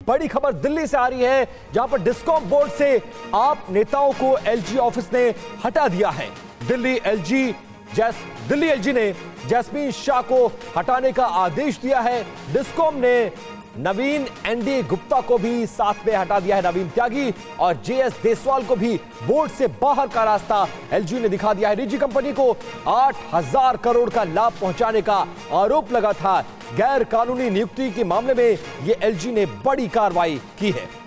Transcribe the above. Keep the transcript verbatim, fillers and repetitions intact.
बड़ी खबर दिल्ली से आ रही है, जहां पर डिस्कॉम बोर्ड से आप नेताओं को एलजी ऑफिस ने हटा दिया है। दिल्ली एलजी जैस दिल्ली एलजी ने जैस्मीन शाह को हटाने का आदेश दिया है। डिस्कॉम ने नवीन एनडी गुप्ता को भी साथ में हटा दिया है। नवीन त्यागी और जेएस देसवाल को भी बोर्ड से बाहर का रास्ता एलजी ने दिखा दिया है। निजी कंपनी को आठ हजार करोड़ का लाभ पहुंचाने का आरोप लगा था। गैर कानूनी नियुक्ति के मामले में यह एलजी ने बड़ी कार्रवाई की है।